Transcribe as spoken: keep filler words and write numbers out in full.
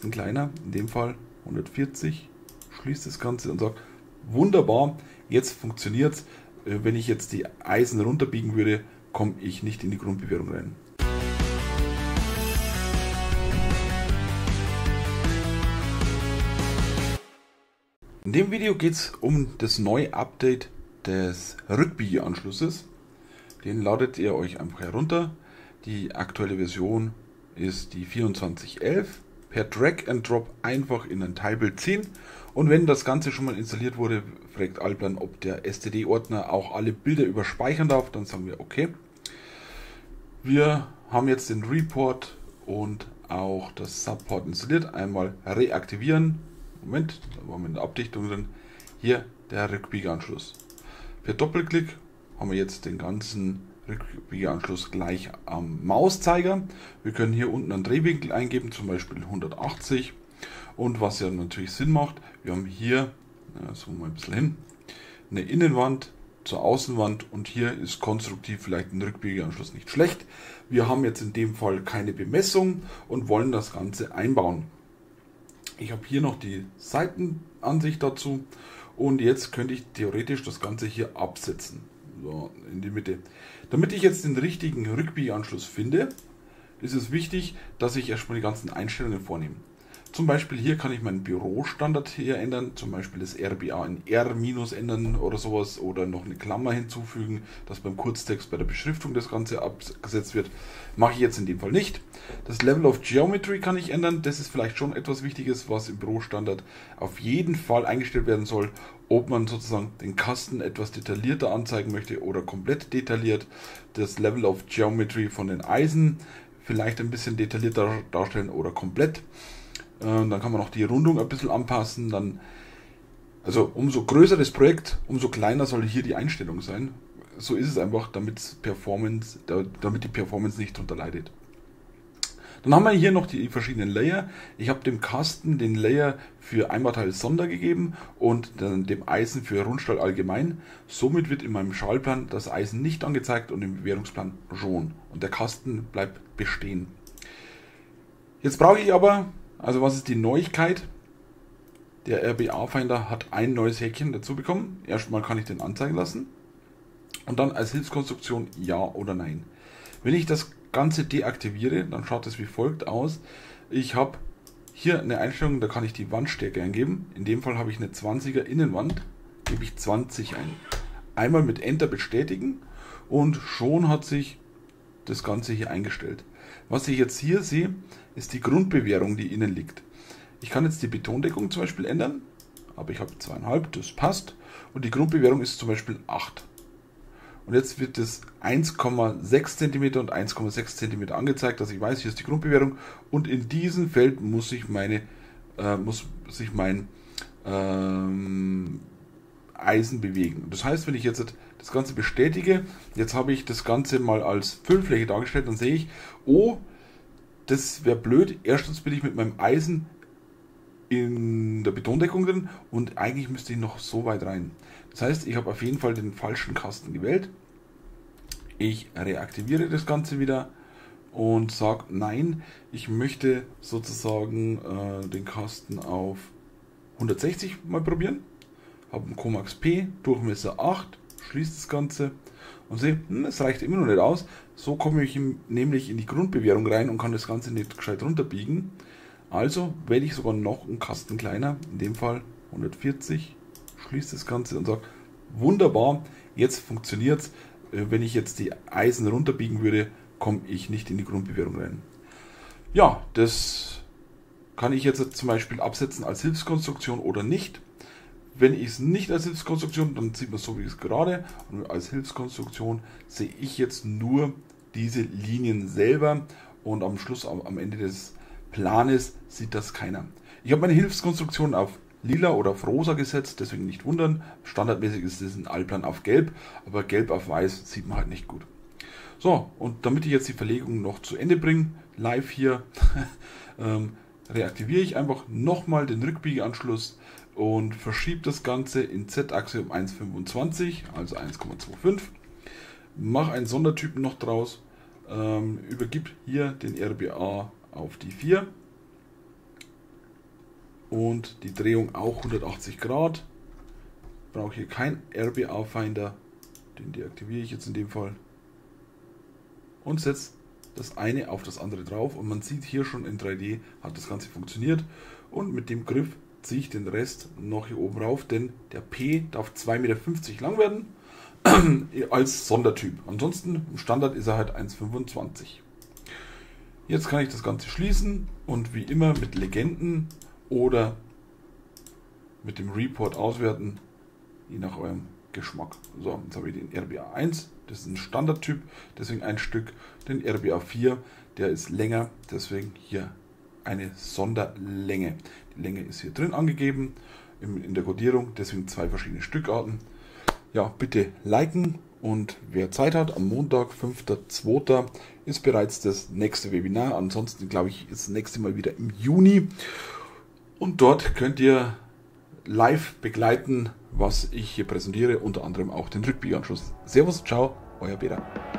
Kasten kleiner, in dem Fall hundertvierzig, schließt das Ganze und sagt, wunderbar, jetzt funktioniert es. Wenn ich jetzt die Eisen runterbiegen würde, komme ich nicht in die Grundbewährung rein. In dem Video geht es um das neue Update des Rückbiegeanschlusses. Den ladet ihr euch einfach herunter. Die aktuelle Version ist die vierundzwanzig elf. Per Drag and Drop einfach in ein Teilbild ziehen. Und wenn das Ganze schon mal installiert wurde, fragt Alplan, ob der S T D-Ordner auch alle Bilder überspeichern darf. Dann sagen wir okay. Wir haben jetzt den Report und auch das Subport installiert. Einmal reaktivieren. Moment, da waren wir in der Abdichtung drin. Hier der Rückbiegeanschluss. Per Doppelklick haben wir jetzt den ganzen Rückbiegeanschluss gleich am Mauszeiger. Wir können hier unten einen Drehwinkel eingeben, zum Beispiel hundertachtzig. Und was ja natürlich Sinn macht, wir haben hier, so mal ein bisschen hin, eine Innenwand zur Außenwand und hier ist konstruktiv vielleicht ein Rückbiegeanschluss nicht schlecht. Wir haben jetzt in dem Fall keine Bemessung und wollen das Ganze einbauen. Ich habe hier noch die Seitenansicht dazu und jetzt könnte ich theoretisch das Ganze hier absetzen. So, in die Mitte. Damit ich jetzt den richtigen Rückbiegeanschluss finde, ist es wichtig, dass ich erstmal die ganzen Einstellungen vornehme. Zum Beispiel hier kann ich meinen Bürostandard hier ändern, zum Beispiel das R B A in R- ändern oder sowas oder noch eine Klammer hinzufügen, dass beim Kurztext bei der Beschriftung das Ganze abgesetzt wird. Mache ich jetzt in dem Fall nicht. Das Level of Geometry kann ich ändern, das ist vielleicht schon etwas Wichtiges, was im Bürostandard auf jeden Fall eingestellt werden soll, ob man sozusagen den Kasten etwas detaillierter anzeigen möchte oder komplett detailliert. Das Level of Geometry von den Eisen vielleicht ein bisschen detaillierter darstellen oder komplett. Dann kann man auch die Rundung ein bisschen anpassen. Dann, also umso größer das Projekt, umso kleiner soll hier die Einstellung sein. So ist es einfach, damit, Performance, damit die Performance nicht darunter leidet. Dann haben wir hier noch die verschiedenen Layer. Ich habe dem Kasten den Layer für Einbauteil Sonder gegeben und dann dem Eisen für Rundstahl allgemein. Somit wird in meinem Schalplan das Eisen nicht angezeigt und im Bewährungsplan schon. Und der Kasten bleibt bestehen. Jetzt brauche ich aber, also was ist die Neuigkeit? Der R B A-Finder hat ein neues Häkchen dazu bekommen. Erstmal kann ich den anzeigen lassen. Und dann als Hilfskonstruktion ja oder nein. Wenn ich das Ganze deaktiviere, dann schaut es wie folgt aus. Ich habe hier eine Einstellung, da kann ich die Wandstärke eingeben. In dem Fall habe ich eine zwanziger Innenwand, gebe ich zwanzig ein. Einmal mit Enter bestätigen und schon hat sich das Ganze hier eingestellt. Was ich jetzt hier sehe, ist die Grundbewährung, die innen liegt. Ich kann jetzt die Betondeckung zum Beispiel ändern, aber ich habe zwei Komma fünf, das passt. Und die Grundbewährung ist zum Beispiel acht. Und jetzt wird das eins Komma sechs Zentimeter und eins Komma sechs Zentimeter angezeigt, dass ich weiß, hier ist die Grundbewährung. Und in diesem Feld muss sich meine, äh, muss sich mein ähm, Eisen bewegen. Das heißt, wenn ich jetzt das Ganze bestätige, jetzt habe ich das Ganze mal als Füllfläche dargestellt, dann sehe ich, oh, das wäre blöd. Erstens bin ich mit meinem Eisen in der Betondeckung drin und eigentlich müsste ich noch so weit rein. Das heißt, ich habe auf jeden Fall den falschen Kasten gewählt. Ich reaktiviere das Ganze wieder und sage nein, ich möchte sozusagen äh, den Kasten auf hundertsechzig mal probieren. Habe einen Comax P, Durchmesser acht, schließe das Ganze und sehe, hm, es reicht immer noch nicht aus. So komme ich nämlich in die Grundbewährung rein und kann das Ganze nicht gescheit runterbiegen. Also wähle ich sogar noch einen Kasten kleiner, in dem Fall hundertvierzig, schließe das Ganze und sage, wunderbar, jetzt funktioniert es. Wenn ich jetzt die Eisen runterbiegen würde, komme ich nicht in die Grundbewährung rein. Ja, das kann ich jetzt zum Beispiel absetzen als Hilfskonstruktion oder nicht. Wenn ich es nicht als Hilfskonstruktion, dann sieht man es so wie es gerade. Und als Hilfskonstruktion sehe ich jetzt nur diese Linien selber und am Schluss, am Ende des Planes, sieht das keiner. Ich habe meine Hilfskonstruktion auf lila oder auf rosa gesetzt, deswegen nicht wundern. Standardmäßig ist es in Alplan auf gelb, aber gelb auf weiß sieht man halt nicht gut. So, und damit ich jetzt die Verlegung noch zu Ende bringe, live hier, ähm, reaktiviere ich einfach nochmal den Rückbiegeanschluss und verschiebe das Ganze in Z-Achse um eins Komma fünfundzwanzig, also eins Komma fünfundzwanzig. Mache einen Sondertypen noch draus, ähm, übergib hier den R B A auf die vier und die Drehung auch hundertachtzig Grad. Brauche hier keinen R B A-Finder, den deaktiviere ich jetzt in dem Fall und setze das eine auf das andere drauf und man sieht hier schon in drei D hat das Ganze funktioniert und mit dem Griff ziehe ich den Rest noch hier oben rauf, denn der P darf zwei Meter fünfzig lang werden als Sondertyp. Ansonsten im Standard ist er halt eins Komma fünfundzwanzig. Jetzt kann ich das Ganze schließen und wie immer mit Legenden oder mit dem Report auswerten, je nach eurem Geschmack. So, jetzt habe ich den R B A eins, das ist ein Standardtyp, deswegen ein Stück. Den R B A vier, der ist länger, deswegen hier eine Sonderlänge. Die Länge ist hier drin angegeben in der Codierung, deswegen zwei verschiedene Stückarten. Ja, bitte liken und wer Zeit hat, am Montag, fünfter zweiter ist bereits das nächste Webinar. Ansonsten glaube ich, ist das nächste Mal wieder im Juni. Und dort könnt ihr live begleiten, was ich hier präsentiere, unter anderem auch den Rückbiegeanschluss. Servus, ciao, euer Peter.